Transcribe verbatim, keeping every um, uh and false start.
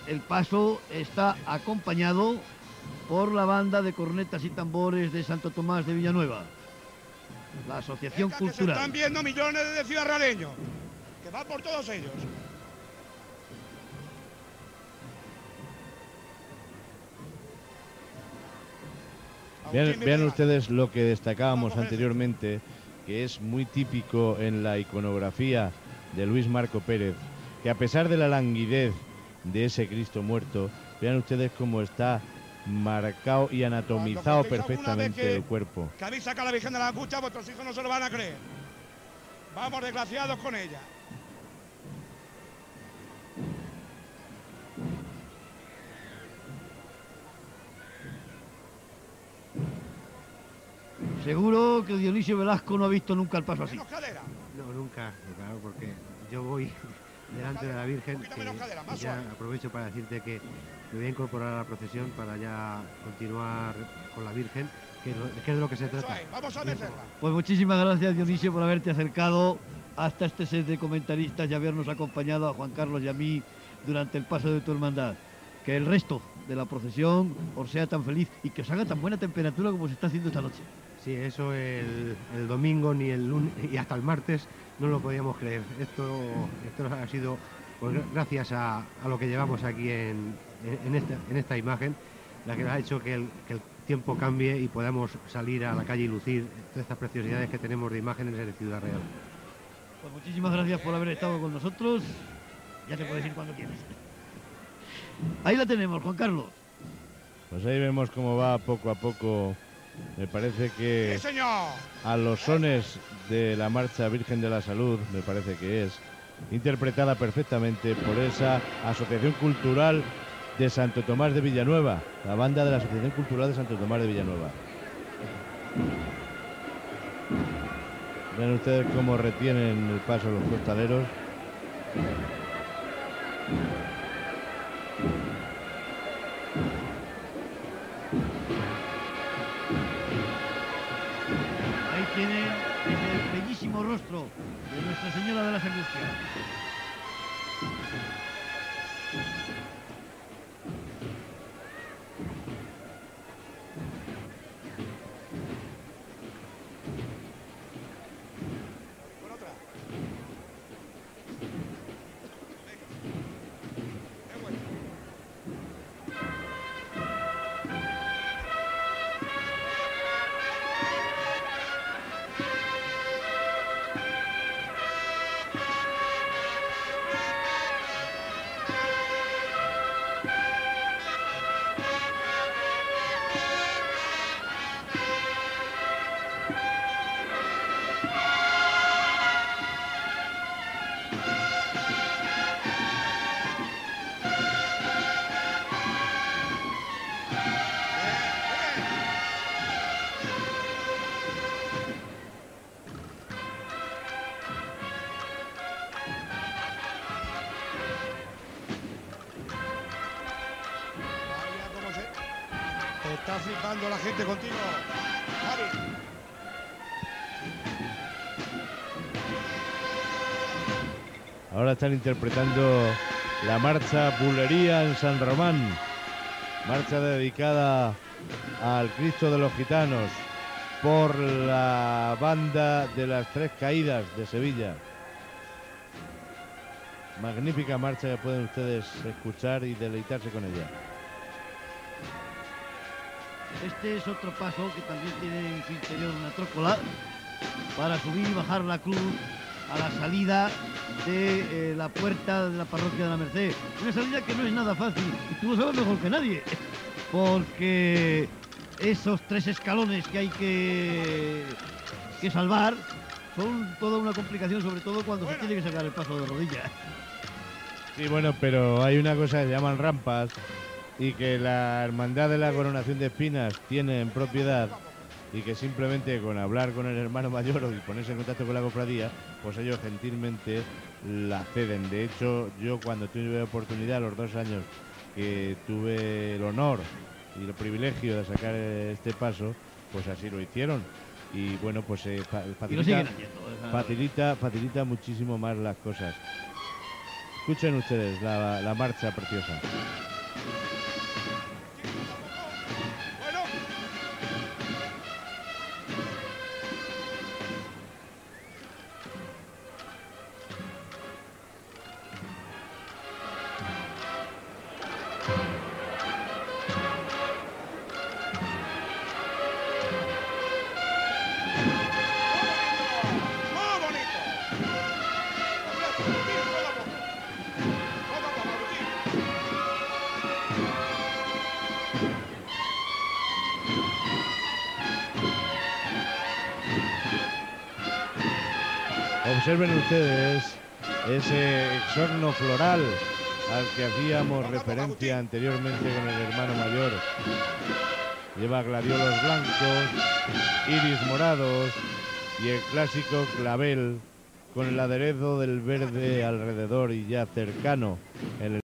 el paso está acompañado por la banda de cornetas y tambores de Santo Tomás de Villanueva, la asociación Venga, cultural. Que se están viendo millones de ciudadanos, que va por todos ellos. Vean, vean ustedes lo que destacábamos anteriormente, que es muy típico en la iconografía de Luis Marco Pérez, que a pesar de la languidez de ese Cristo muerto, vean ustedes cómo está marcado y anatomizado perfectamente que, el cuerpo. Que habéis sacado a la Virgen de la Angustia, vuestros hijos no se lo van a creer. Vamos desgraciados con ella. Seguro que Dionisio Velasco no ha visto nunca el paso así. No, nunca, claro, porque yo voy delante de la Virgen, que ya aprovecho para decirte que me voy a incorporar a la procesión para ya continuar con la Virgen, que es, lo, que es de lo que se trata. Vamos a meterla. Pues muchísimas gracias, Dionisio, por haberte acercado hasta este set de comentaristas y habernos acompañado a Juan Carlos y a mí durante el paso de tu hermandad. Que el resto de la procesión os sea tan feliz y que os haga tan buena temperatura como se está haciendo esta noche. Sí, eso el, el domingo ni el lunes y hasta el martes no lo podíamos creer. Esto, esto ha sido pues, gracias a, a lo que llevamos aquí en, en, esta, en esta imagen, la que ha hecho que el, que el tiempo cambie y podamos salir a la calle y lucir todas estas preciosidades que tenemos de imágenes de Ciudad Real. Pues muchísimas gracias por haber estado con nosotros. Ya te puedes ir cuando quieras. Ahí la tenemos, Juan Carlos. Pues ahí vemos cómo va poco a poco. Me parece que ¡Sí, señor! A los sones de la Marcha Virgen de la Salud, me parece que es interpretada perfectamente por esa Asociación Cultural de Santo Tomás de Villanueva, la banda de la Asociación Cultural de Santo Tomás de Villanueva. Ven ustedes cómo retienen el paso los costaleros. Ahí tienen ese bellísimo rostro de Nuestra Señora de las Angustias. Está flipando la gente contigo, Javi. Ahora están interpretando la marcha Bulería en San Román, marcha dedicada al Cristo de los Gitanos por la banda de las Tres Caídas de Sevilla. Magnífica marcha que pueden ustedes escuchar y deleitarse con ella. Este es otro paso que también tiene en su interior una trócola para subir y bajar la cruz a la salida de eh, la puerta de la parroquia de la Merced. Una salida que no es nada fácil, y tú lo sabes mejor que nadie, porque esos tres escalones que hay que, que salvar son toda una complicación, sobre todo cuando se tiene que sacar el paso de rodillas. Sí, bueno, pero hay una cosa que se llaman rampas y que la Hermandad de la Coronación de Espinas tiene en propiedad, y que simplemente con hablar con el hermano mayor y ponerse en contacto con la cofradía, pues ellos gentilmente la ceden. De hecho, yo cuando tuve oportunidad, los dos años que tuve el honor y el privilegio de sacar este paso, pues así lo hicieron. Y bueno, pues eh, fa facilita, haciendo, facilita, facilita muchísimo más las cosas. Escuchen ustedes la, la marcha preciosa. Bueno. ¡Muy bonito! Observen ustedes ese exorno floral al que hacíamos referencia anteriormente con el hermano mayor. Lleva gladiolos blancos, iris morados y el clásico clavel con el aderezo del verde alrededor y ya cercano en el